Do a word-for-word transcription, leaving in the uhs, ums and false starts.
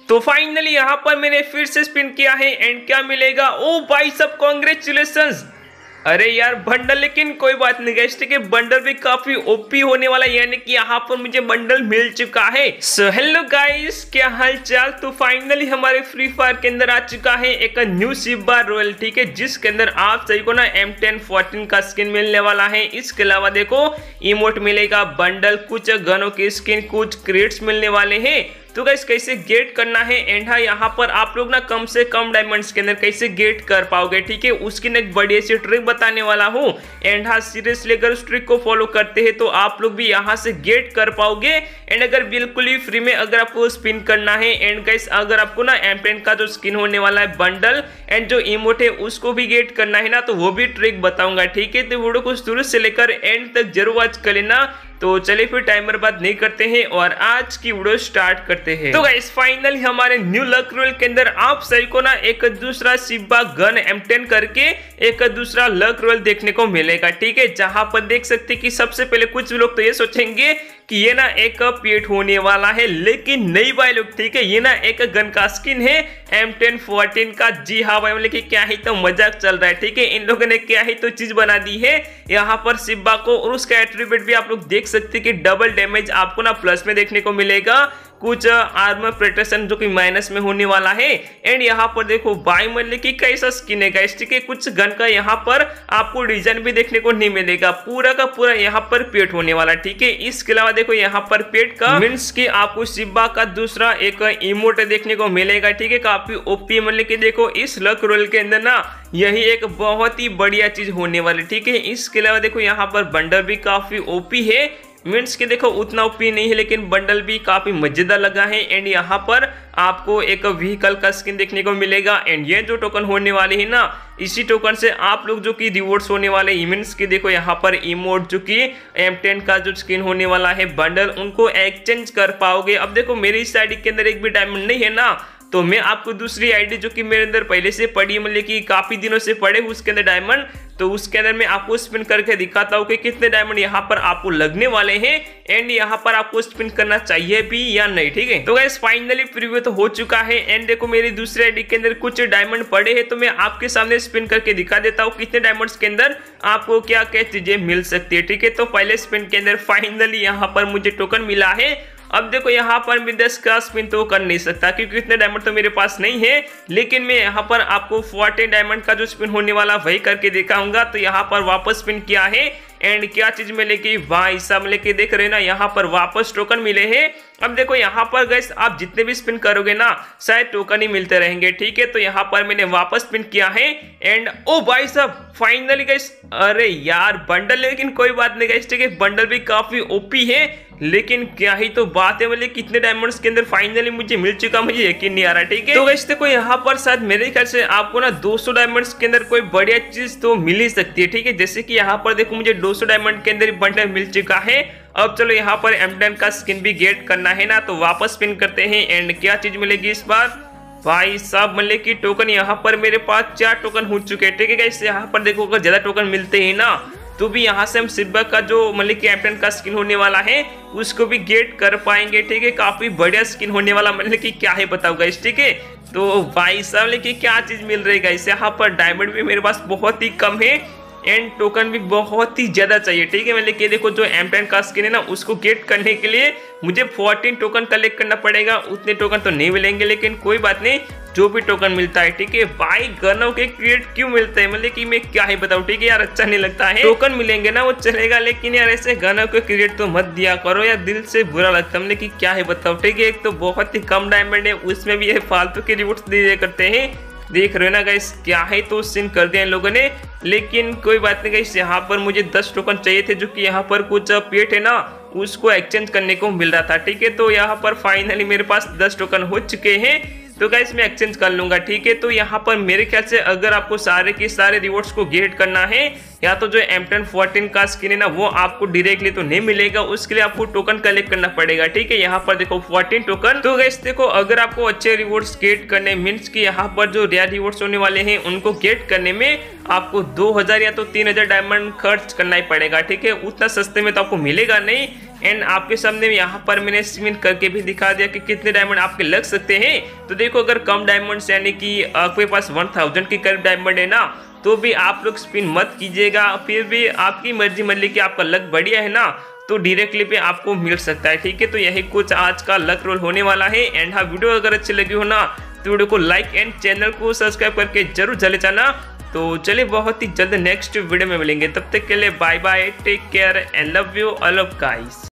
तो फाइनली यहाँ पर मैंने फिर से स्पिन किया है एंड क्या मिलेगा, ओ भाई सब कांग्रेचुलेशंस। अरे यार बंडल, लेकिन कोई बात नहीं गाइस, ठीक है बंडल भी काफी ओपी होने वाला है, यानी कि यहाँ पर मुझे बंडल मिल चुका है। सो हेलो गाइस, क्या हाल चाल। तो फाइनली हमारे फ्री फायर के अंदर आ चुका है एक न्यू शिबा रॉयल, ठीक है, जिसके अंदर आप सही को ना एम टेन फोर्टीन का स्किन मिलने वाला है। इसके अलावा देखो इमोट मिलेगा, बंडल, कुछ गनों की स्किन, कुछ क्रेट्स मिलने वाले हैं। तो गाइस कैसे गेट करना है एंड हाँ यहाँ पर आप लोग ना कम से कम डायमंड्स के अंदर कैसे गेट कर पाओगे, ठीक है, उसकी ना एक बड़ी सी ट्रिक बताने वाला हूँ। एंड हाँ सीरियसली अगर उस ट्रिक को फॉलो करते हैं तो आप लोग भी यहाँ से गेट कर पाओगे। एंड अगर बिल्कुल ही फ्री में अगर आपको स्पिन करना है एंड गाइस अगर आपको ना एम टेन का जो स्किन होने वाला है बंडल एंड जो इमोट है उसको भी गेट करना है ना, तो वो भी ट्रिक बताऊंगा, ठीक है। तो वीडियो को शुरू से लेकर एंड तक जरूर वॉच कर लेना। तो चलिए फिर टाइमर बात नहीं करते हैं और आज की वीडियो स्टार्ट करते हैं। तो गाइस फाइनली हमारे न्यू लक रॉयल के अंदर आप सभी को ना एक दूसरा शिबा गन एम टेन करके एक दूसरा लक रॉयल देखने को मिलेगा, ठीक है, जहां पर देख सकते हैं कि सबसे पहले कुछ लोग तो ये सोचेंगे कि ये ना एक पेट होने वाला है, लेकिन नहीं भाई लोग, ठीक है, ये ना एक गन का स्किन है एम टेन फोर्टीन का। जी हाँ भाई, मतलब कि क्या ही तो मजाक चल रहा है, ठीक है, इन लोगों ने क्या ही तो चीज बना दी है यहाँ पर शिबा को। और उसका एट्रीब्यूट भी आप लोग देख सकते हैं कि डबल डैमेज आपको ना प्लस में देखने को मिलेगा, कुछ आर्मर प्रोटेक्शन जो कि माइनस में होने वाला है। एंड यहाँ पर देखो भाई मतलब कि कैसा स्किन है गाइस, ठीक है, कुछ गन का यहाँ पर आपको डिजाइन भी देखने को नहीं मिलेगा, पूरा का पूरा यहाँ पर पेट होने वाला, ठीक है। इसके अलावा देखो यहाँ पर पेट का मीन्स कि आपको शिबा का दूसरा एक इमोट देखने को मिलेगा, ठीक है, काफी ओपी। मतलब कि देखो इस लक रॉयल के अंदर ना यही एक बहुत ही बढ़िया चीज होने वाली, ठीक है। इसके अलावा देखो यहाँ पर बंडल भी काफी ओपी है, मीन्स के देखो उतना ओपी नहीं है लेकिन बंडल भी काफी मजेदार लगा है। एंड यहाँ पर आपको एक व्हीकल का स्किन देखने को मिलेगा। एंड ये जो टोकन होने वाली है ना, इसी टोकन से आप लोग जो कि रिवॉर्ड्स होने वाले मीन्स के देखो यहाँ पर इमोट जो कि एम टेन का जो स्किन होने वाला है बंडल, उनको एक्सचेंज कर पाओगे। अब देखो मेरी इस आईडी के अंदर एक भी डायमंड नहीं है ना, तो मैं आपको दूसरी आईडी जो कि मेरे अंदर पहले से पड़ी, मतलब कि काफी दिनों से पड़े उसके अंदर डायमंड, तो उसके अंदर मैं आपको स्पिन करके दिखाता हूँ कि कितने डायमंड यहाँ पर आपको लगने वाले हैं एंड यहाँ पर आपको स्पिन करना चाहिए भी या नहीं, ठीक है। तो गाइस फाइनली प्रीव्यू तो हो चुका है एंड देखो मेरी दूसरी आईडी के अंदर कुछ डायमंड पड़े हैं, तो मैं आपके सामने स्पिन करके दिखा देता हूँ कितने डायमंड्स के अंदर आपको क्या क्या चीजें मिल सकती है, ठीक है। तो पहले स्पिन के अंदर फाइनली यहाँ पर मुझे टोकन मिला है। अब देखो यहाँ पर मैं दस का स्पिन तो कर नहीं सकता क्योंकि इतने डायमंड तो मेरे पास नहीं है, लेकिन मैं यहाँ पर आपको फोर्टीन डायमंड का जो स्पिन होने वाला वही करके दिखाऊंगा। तो यहाँ पर वापस स्पिन किया है एंड क्या चीज मिलेगी भाई साहब, लेके देख रहे ना यहाँ पर वापस टोकन मिले हैं। अब देखो यहाँ पर गाइस आप जितने भी स्पिन करोगे ना शायद टोकन ही मिलते रहेंगे, ठीक है। तो यहाँ पर मैंने वापस स्पिन किया है एंड ओ भाई साहब फाइनली गाइस, अरे यार बंडल, लेकिन कोई बात नहीं गाइस, ठीक है, बंडल भी काफी ओपी है, लेकिन क्या ही तो बात है, मतलब कितने डायमंड्स के अंदर फाइनली मुझे मिल चुका, मुझे यकीन नहीं आ रहा, ठीक है। तो गाइस देखो यहाँ पर शायद मेरे ख्याल से आपको ना दो सौ डायमंड्स के अंदर कोई बढ़िया चीज तो मिल ही सकती है, ठीक है। जैसे कि यहाँ पर देखो मुझे दो सौ डायमंड के अंदर बंडल मिल चुका है। अब चलो यहाँ पर एम टेन का स्किन भी गेट करना है ना, तो वापस स्पिन करते हैं एंड क्या चीज मिलेगी इस बार भाई साहब, मतलब कि टोकन यहाँ पर मेरे पास चार टोकन हो चुके हैं, ठीक है गाइस। यहाँ पर देखो अगर ज्यादा टोकन मिलते हैं ना तो भी यहाँ से हम शिबा का जो मतलब कि एम टेन का स्किन होने वाला है उसको भी गेट कर पाएंगे, ठीक है। काफी बढ़िया स्किन होने वाला, मतलब कि क्या है बताओ गाइस, ठीक है। तो भाई साहब लेकिन क्या चीज मिल रही है गाइस, यहाँ पर डायमंड भी मेरे पास बहुत ही कम है एंड टोकन भी बहुत ही ज्यादा चाहिए, ठीक है। मतलब कि देखो जो एम टेन का स्किन है ना उसको गेट करने के लिए मुझे फोर्टीन टोकन कलेक्ट करना पड़ेगा। उतने टोकन तो नहीं मिलेंगे लेकिन कोई बात नहीं, जो भी टोकन मिलता है, ठीक है। भाई गनों के क्रिएट क्यों मिलते हैं, मतलब कि मैं क्या ही बताऊं, ठीक है यार, अच्छा नहीं लगता है। टोकन मिलेंगे ना वो चलेगा, लेकिन यार ऐसे गनों के क्रिएट तो मत दिया करो यार, दिल से बुरा लगता है, मतलब कि क्या है बताओ, ठीक है। एक तो बहुत ही कम डायमंड है, उसमें भी ये फालतू के रिवॉर्ड्स दिए करते हैं, देख रहे हो ना गाइस, क्या है तो सीन कर दिया इन लोगों ने। लेकिन कोई बात नहीं गाइस, यहाँ पर मुझे दस टोकन चाहिए थे जो कि यहाँ पर कुछ पेट है ना उसको एक्सचेंज करने को मिल रहा था, ठीक है। तो यहाँ पर फाइनली मेरे पास दस टोकन हो चुके हैं, तो गाइस मैं एक्सचेंज कर लूंगा, ठीक है। तो यहाँ पर मेरे ख्याल से अगर आपको सारे के सारे रिवॉर्ड्स को गेट करना है या तो जो एम टेन फोर्टीन का स्किन है ना वो आपको डायरेक्टली तो नहीं मिलेगा, उसके लिए आपको टोकन कलेक्ट करना पड़ेगा, ठीक है। यहाँ पर देखो फोर्टीन टोकन। तो गाइस देखो अगर आपको अच्छे रिवॉर्ड्स गेट करने मीन्स कि यहाँ पर जो रेयर रिवॉर्ड्स होने वाले हैं उनको गेट करने में आपको दो हजार या तो तीन हजार डायमंड खर्च करना ही पड़ेगा, ठीक है। उतना सस्ते में तो आपको मिलेगा नहीं एंड आपके सामने यहाँ पर मैंने स्पिन करके भी दिखा दिया कि कितने डायमंड आपके लग सकते हैं। तो देखो अगर कम डायमंड यानी कि आपके पास वन थाउजेंड के करीब डायमंड है ना, तो भी आप लोग स्पिन मत कीजिएगा। फिर भी आपकी मर्जी मान ली कि आपका लक बढ़िया है ना, तो डायरेक्टली पे आपको मिल सकता है। ठीक है, तो यही कुछ आज का लक रोल होने वाला है। एंड हाँ, वीडियो अगर अच्छी लगी हो ना तो वीडियो को लाइक एंड चैनल को सब्सक्राइब करके जरूर चले जाना। तो चलिए बहुत ही जल्द नेक्स्ट वीडियो में मिलेंगे, तब तक के लिए bye bye, take care and love you all of guys.